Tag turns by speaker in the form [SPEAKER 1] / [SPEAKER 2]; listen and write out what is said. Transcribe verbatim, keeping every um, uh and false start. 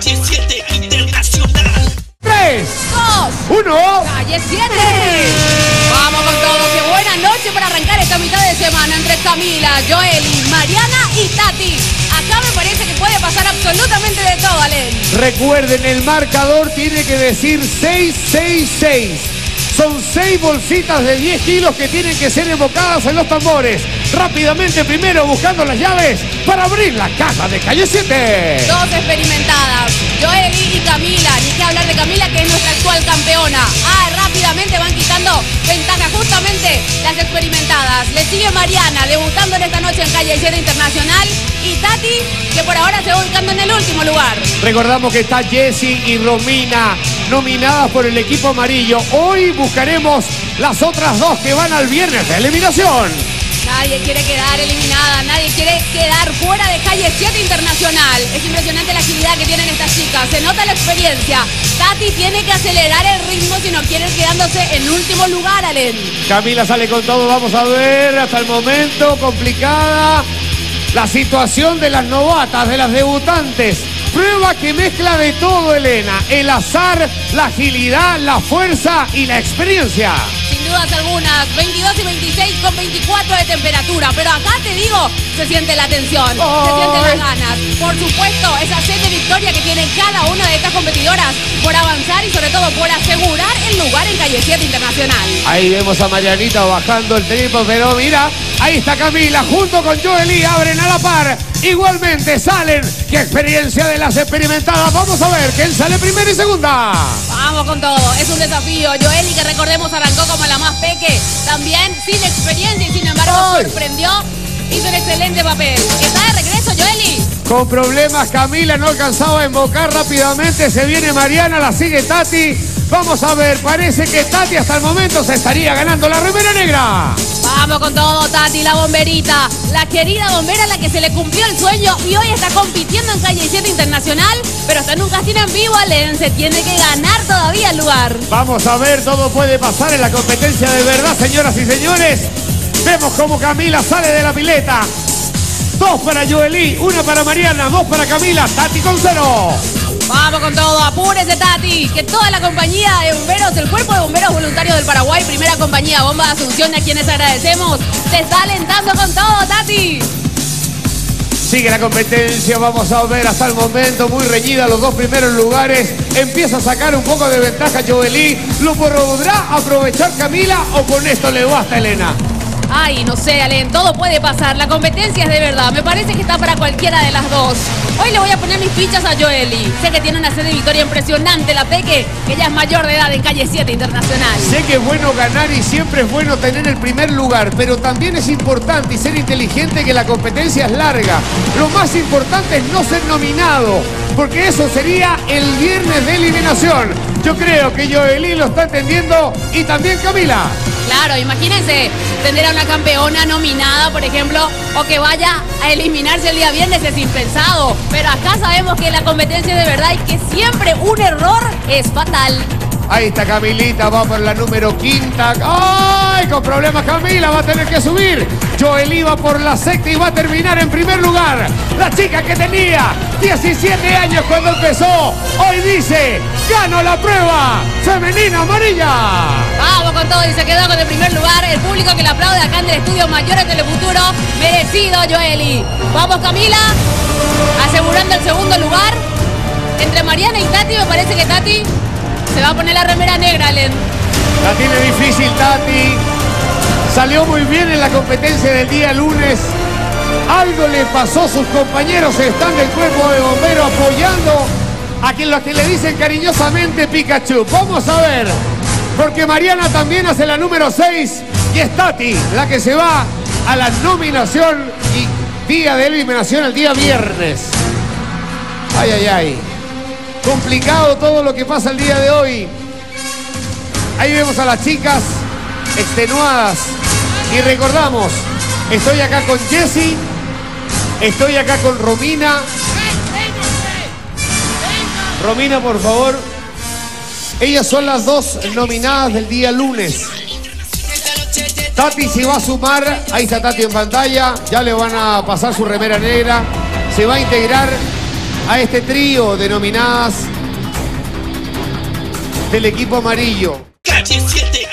[SPEAKER 1] Calle siete Internacional.
[SPEAKER 2] tres, dos, uno.
[SPEAKER 3] Calle siete. Vamos con todo. Qué buena noche para arrancar esta mitad de semana entre Camila, Joely, Mariana y Tati. Acá me parece que puede pasar absolutamente de todo, Alen.
[SPEAKER 2] Recuerden, el marcador tiene que decir seis seis seis. Son seis bolsitas de diez kilos que tienen que ser embocadas en los tambores. Rápidamente primero buscando las llaves para abrir la caja de Calle siete.
[SPEAKER 3] Dos experimentadas, Joely y Camila. Ni que hablar de Camila, que es nuestra actual campeona. Ah, rápidamente van quitando ventaja justamente las experimentadas. Le sigue Mariana, debutando en esta noche en Calle siete Internacional. Y Tati, que por ahora se va ubicando en el último lugar.
[SPEAKER 2] Recordamos que está Jessie y Romina nominadas por el equipo amarillo. Hoy buscaremos las otras dos que van al viernes de eliminación.
[SPEAKER 3] Nadie quiere quedar eliminada, nadie quiere quedar fuera de Calle siete Internacional. Es impresionante la agilidad que tienen estas chicas, se nota la experiencia. Tati tiene que acelerar el ritmo si no quiere ir quedándose en último lugar, Alen.
[SPEAKER 2] Camila sale con todo, vamos a ver, hasta el momento complicada la situación de las novatas, de las debutantes. Prueba que mezcla de todo, Elena. El azar, la agilidad, la fuerza y la experiencia.
[SPEAKER 3] Sin dudas algunas, veintidós y veintiséis con veinticuatro de temperatura. Pero acá te digo, se siente la tensión, oh, se sienten las ganas. Por supuesto, esa sed de victoria que tiene cada una de estas competidoras por avanzar y sobre todo por asegurar el lugar en Calle siete Internacional.
[SPEAKER 2] Ahí vemos a Marianita bajando el tripo, pero mira, ahí está Camila junto con Joely, abren a la par. Igualmente salen. ¡Qué experiencia de las experimentadas! Vamos a ver quién sale primera y segunda.
[SPEAKER 3] Vamos con todo, es un desafío. Joely, que recordemos arrancó como la más peque, también sin experiencia y sin embargo ¡ay! Sorprendió, hizo un excelente papel. ¿Está de regreso, Joely?
[SPEAKER 2] Con problemas, Camila no alcanzaba a embocar rápidamente. Se viene Mariana, la sigue Tati. Vamos a ver, parece que Tati hasta el momento se estaría ganando la remera negra.
[SPEAKER 3] Vamos con todo, Tati, la bomberita. La querida bombera a la que se le cumplió el sueño y hoy está compitiendo en Calle siete Internacional, pero está en un casting en vivo, Alen. Se tiene que ganar todavía el lugar.
[SPEAKER 2] Vamos a ver, todo puede pasar en la competencia de verdad, señoras y señores. Vemos cómo Camila sale de la pileta. Dos para Joely, una para Mariana, dos para Camila. Tati con cero.
[SPEAKER 3] Vamos con todo, apúrese, Tati, que toda la compañía de bomberos, el Cuerpo de Bomberos Voluntarios del Paraguay, primera compañía Bomba de Asunción, a quienes agradecemos, te está alentando con todo, Tati.
[SPEAKER 2] Sigue la competencia, vamos a ver hasta el momento, muy reñida los dos primeros lugares. Empieza a sacar un poco de ventaja Joely. ¿Lo podrá aprovechar Camila o con esto le basta, Elena?
[SPEAKER 3] Ay, no sé, Alen, todo puede pasar. La competencia es de verdad. Me parece que está para cualquiera de las dos. Hoy le voy a poner mis fichas a Joely. Sé que tiene una sed de victoria impresionante, la Peque, que ella es mayor de edad en Calle siete Internacional.
[SPEAKER 2] Sé que es bueno ganar y siempre es bueno tener el primer lugar, pero también es importante y ser inteligente que la competencia es larga. Lo más importante es no ser nominado, porque eso sería el viernes de eliminación. Yo creo que Joely lo está entendiendo y también Camila.
[SPEAKER 3] Claro, imagínense tener a una campeona nominada, por ejemplo, o que vaya a eliminarse el día viernes, es impensado. Pero acá sabemos que la competencia es de verdad y que siempre un error es fatal.
[SPEAKER 2] Ahí está Camilita, va por la número quinta. ¡Ay! Con problemas Camila, va a tener que subir. Joely va por la sexta y va a terminar en primer lugar. La chica que tenía diecisiete años cuando empezó, hoy dice, gano la prueba femenina amarilla.
[SPEAKER 3] Vamos con todo y se quedó con el primer lugar. El público que le aplaude acá en el estudio mayor de Telefuturo. Merecido, Joely. Vamos, Camila, asegurando el segundo lugar. Entre Mariana y Tati, me parece que Tati se va a poner la remera negra, Alen.
[SPEAKER 2] La tiene difícil, Tati. Salió muy bien en la competencia del día lunes. Algo le pasó, sus compañeros están del Cuerpo de Bomberos apoyando a quien los que le dicen cariñosamente Pikachu. Vamos a ver, porque Mariana también hace la número seis y es Tati la que se va a la nominación y día de eliminación el día viernes. Ay, ay, ay. Complicado todo lo que pasa el día de hoy. Ahí vemos a las chicas extenuadas. Y recordamos, estoy acá con Jessie, estoy acá con Romina. Romina, por favor. Ellas son las dos nominadas del día lunes. Tati se va a sumar. Ahí está Tati en pantalla. Ya le van a pasar su remera negra. Se va a integrar a este trío denominadas del equipo amarillo.
[SPEAKER 1] Calle siete.